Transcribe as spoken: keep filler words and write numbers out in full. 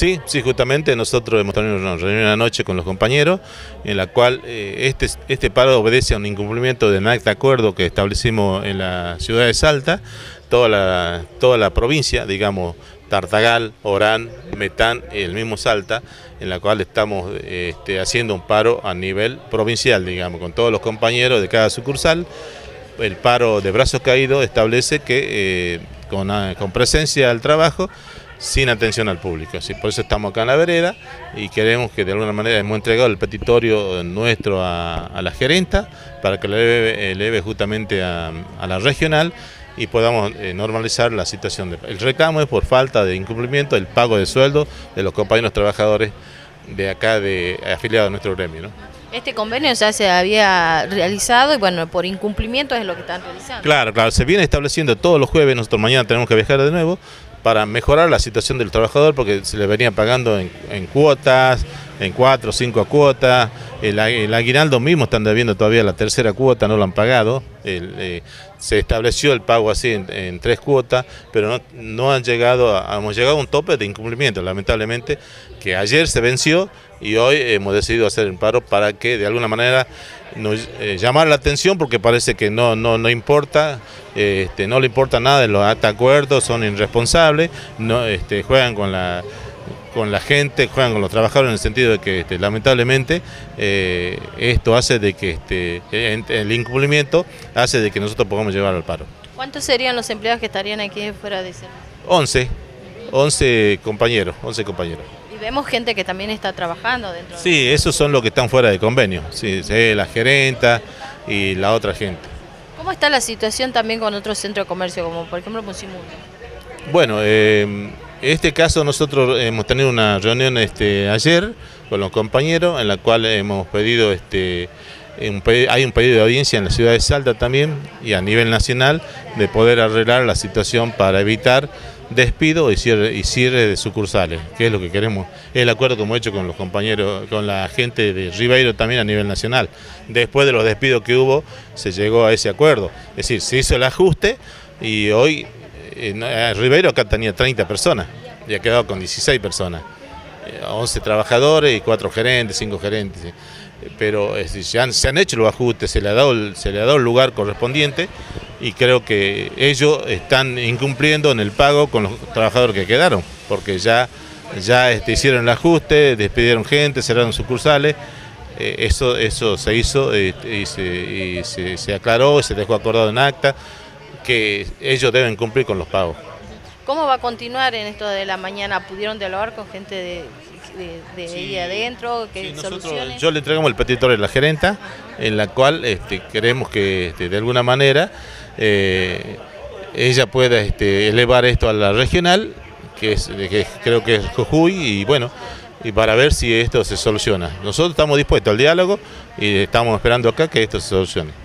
Sí, sí, justamente nosotros hemos tenido una reunión anoche con los compañeros en la cual eh, este, este paro obedece a un incumplimiento del acta de acuerdo que establecimos en la ciudad de Salta, toda la, toda la provincia, digamos, Tartagal, Orán, Metán, el mismo Salta, en la cual estamos este, haciendo un paro a nivel provincial, digamos, con todos los compañeros de cada sucursal. El paro de brazos caídos establece que eh, con, con presencia al trabajo, sin atención al público. Así, por eso estamos acá en la vereda y queremos que de alguna manera hemos entregado el petitorio nuestro a, a la gerenta para que le eleve, eleve justamente a, a la regional y podamos eh, normalizar la situación. De, el reclamo es por falta de incumplimiento del pago de sueldo de los compañeros trabajadores de acá, de afiliados a nuestro gremio, ¿no? Este convenio ya se había realizado y bueno, por incumplimiento es lo que están realizando. Claro, claro, se viene estableciendo todos los jueves, nosotros mañana tenemos que viajar de nuevo para mejorar la situación del trabajador porque se le venía pagando en, en cuotas, en cuatro o cinco cuotas, el, el aguinaldo mismo están debiendo todavía la tercera cuota, no lo han pagado, el, eh, se estableció el pago así en, en tres cuotas, pero no, no han llegado, a, hemos llegado a un tope de incumplimiento, lamentablemente, que ayer se venció y hoy hemos decidido hacer el paro para que de alguna manera nos eh, llamar la atención porque parece que no, no, no importa, eh, este, no le importa nada de los acta de acuerdo, son irresponsables, no, este, juegan con la, con la gente, juegan con los trabajadores en el sentido de que este, lamentablemente eh, esto hace de que este, el incumplimiento hace de que nosotros podamos llevar al paro. ¿Cuántos serían los empleados que estarían aquí fuera de servicio? once, once compañeros, once compañeros. Y vemos gente que también está trabajando dentro. Sí, de... esos son los que están fuera de convenio, sí, sí, la gerenta y la otra gente. ¿Cómo está la situación también con otros centros de comercio, como por ejemplo Musimundo? Bueno, eh, en este caso nosotros hemos tenido una reunión este, ayer con los compañeros en la cual hemos pedido, este, un, hay un pedido de audiencia en la ciudad de Salta también y a nivel nacional de poder arreglar la situación para evitar despido y cierre, y cierre de sucursales, que es lo que queremos, es el acuerdo que hemos hecho con los compañeros, con la gente de Ribeiro también a nivel nacional. Después de los despidos que hubo, se llegó a ese acuerdo, es decir, se hizo el ajuste y hoy eh, Ribeiro acá tenía treinta personas y ha quedado con dieciséis personas, once trabajadores y cuatro gerentes, cinco gerentes, pero es decir, se, han, se han hecho los ajustes, se le ha dado el, se le ha dado el lugar correspondiente y creo que ellos están incumpliendo en el pago con los trabajadores que quedaron, porque ya, ya este, hicieron el ajuste, despidieron gente, cerraron sucursales, eh, eso, eso se hizo eh, y, se, y se, se aclaró, se dejó acordado en acta que ellos deben cumplir con los pagos. ¿Cómo va a continuar en esto de la mañana? ¿Pudieron dialogar con gente de, de, de sí, ahí adentro? ¿Qué sí, soluciones? Yo le entregamos el petitorio a la gerenta, en la cual este, queremos que este, de alguna manera eh, ella pueda este, elevar esto a la regional, que, es, que creo que es Jujuy, y bueno, y para ver si esto se soluciona. Nosotros estamos dispuestos al diálogo y estamos esperando acá que esto se solucione.